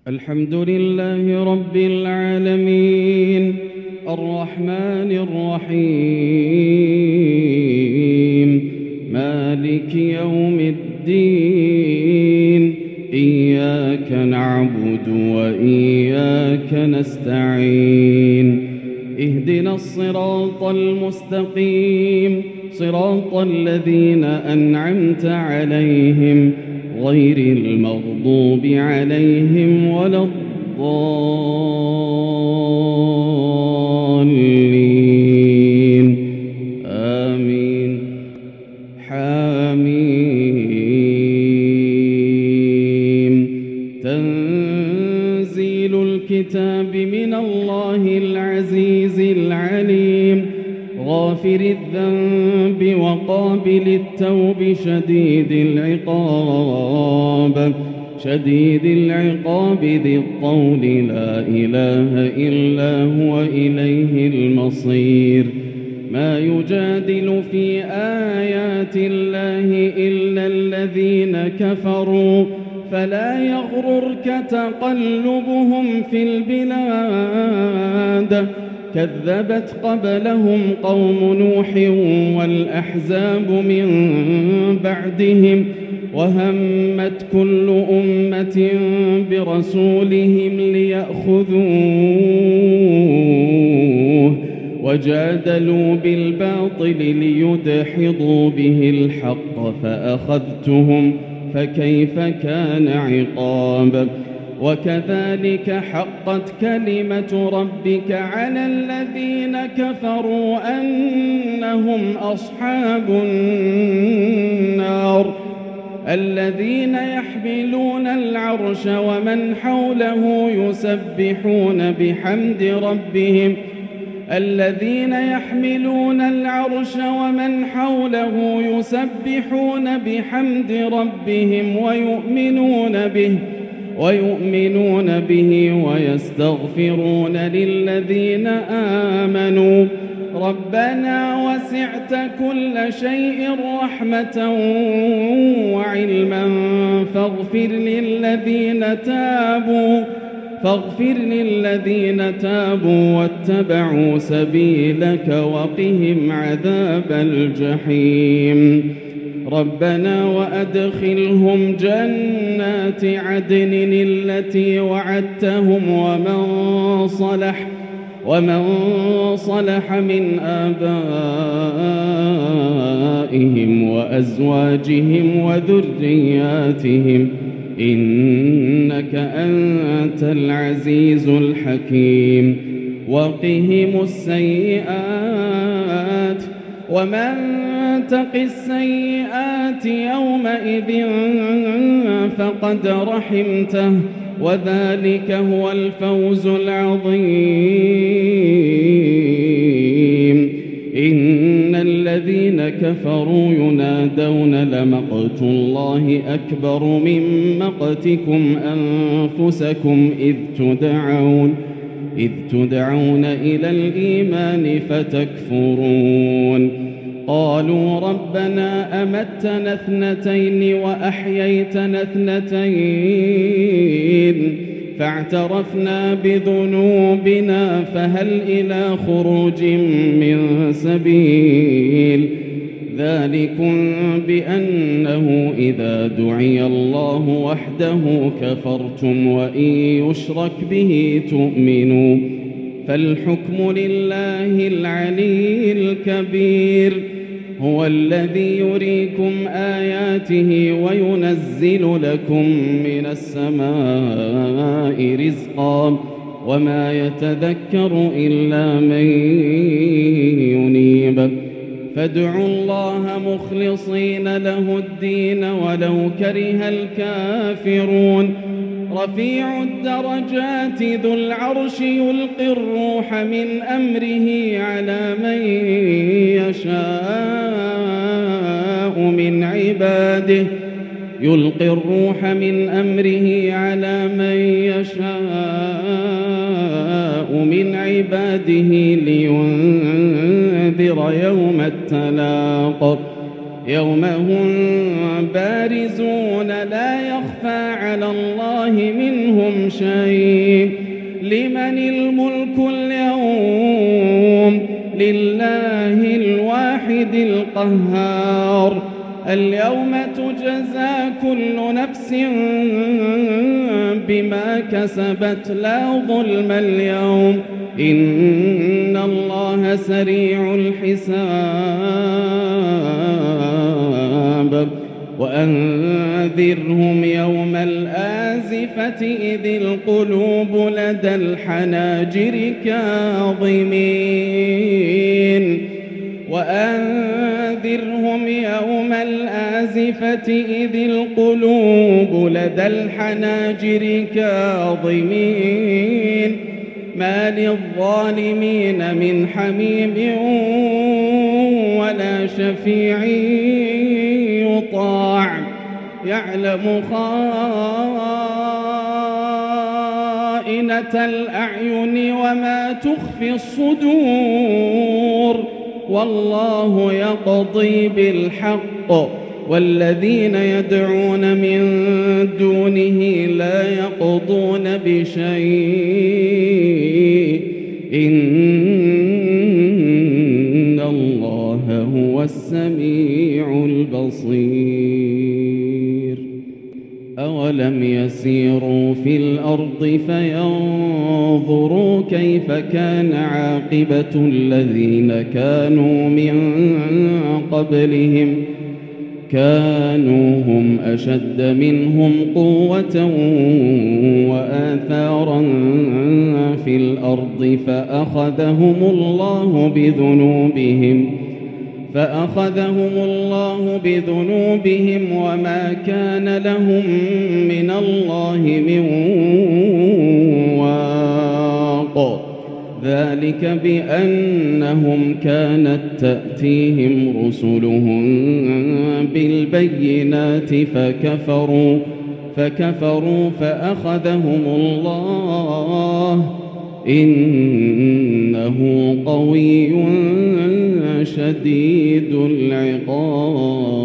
الحمد لله رب العالمين الرحمن الرحيم مالك يوم الدين إياك نعبد وإياك نستعين اهدنا الصراط المستقيم صراط الذين أنعمت عليهم غير المغضوب عليهم ولا الضالين آمين. حاميم. تنزيل الكتاب من الله العزيز العليم غافر الذنب وقابل التوب شديد العقاب ذي الطول لا إله إلا هو إليه المصير. ما يجادل في آيات الله إلا الذين كفروا فلا يغررك تقلبهم في البلاد. كذبت قبلهم قوم نوح والأحزاب من بعدهم وهمت كل أمة برسولهم ليأخذوه وجادلوا بالباطل ليدحضوا به الحق فأخذتهم فكيف كان عقاب. وكذلك حقت كلمة ربك على الذين كفروا أنهم أصحاب النار. الذين يحملون العرش ومن حوله يسبحون بحمد ربهم ويؤمنون به ويستغفرون للذين آمنوا ربنا وسعت كل شيء رحمة وعلما فاغفر للذين تابوا واتبعوا سبيلك وقهم عذاب الجحيم. ربنا وأدخلهم جنات عدن التي وعدتهم ومن صلح من آبائهم وأزواجهم وذرياتهم إنك أنت العزيز الحكيم. وقهم السيئات ومن تق السيئات يومئذ فقد رحمته وذلك هو الفوز العظيم. إن الذين كفروا ينادون لمقت الله أكبر من مقتكم أنفسكم إذ تدعون إلى الإيمان فتكفرون. قالوا ربنا أمتنا اثنتين وأحييتنا اثنتين فاعترفنا بذنوبنا فهل إلى خروج من سبيل. ذلكم بأنه إذا دعي الله وحده كفرتم وإن يشرك به تؤمنوا فالحكم لله العلي الكبير. هو الذي يريكم آياته وينزل لكم من السماء رزقا وما يتذكر إلا من ينيب. فادعوا الله مخلصين له الدين ولو كره الكافرون. رفيع الدرجات ذو العرش يلقي الروح من أمره على من يشاء من عباده لينذر يوم التلاق. يوم هم بارزون لا يخفى على الله منهم شيء. لمن الملك اليوم؟ لله الواحد القهار. اليوم تجزى كل نفس بما كسبت لا ظلم اليوم إن الله سريع الحساب. وأنذرهم يوم الآزفة إذ القلوب لدى الحناجر كاظمين. وأنذرهم يوم الآزفة إذ القلوب لدى الحناجر كاظمين. ما للظالمين من حميم ولا شفيع يطاع. يعلم خائنة الأعين وما تخفي الصدور والله يقضي بالحق والذين يدعون من دونه لا يقضون بشيء إن الله هو السميع البصير. أولم يسيروا في الأرض فينظروا كيف كان عاقبة الذين كانوا من قبلهم كانوا هم أشد منهم قوة وآثارا في الأرض فأخذهم الله بذنوبهم وما كان لهم من الله من واق. ذلك بأنهم كانت تأتيهم رسلهم بالبينات فكفروا فأخذهم الله إنه قوي شديد العقاب.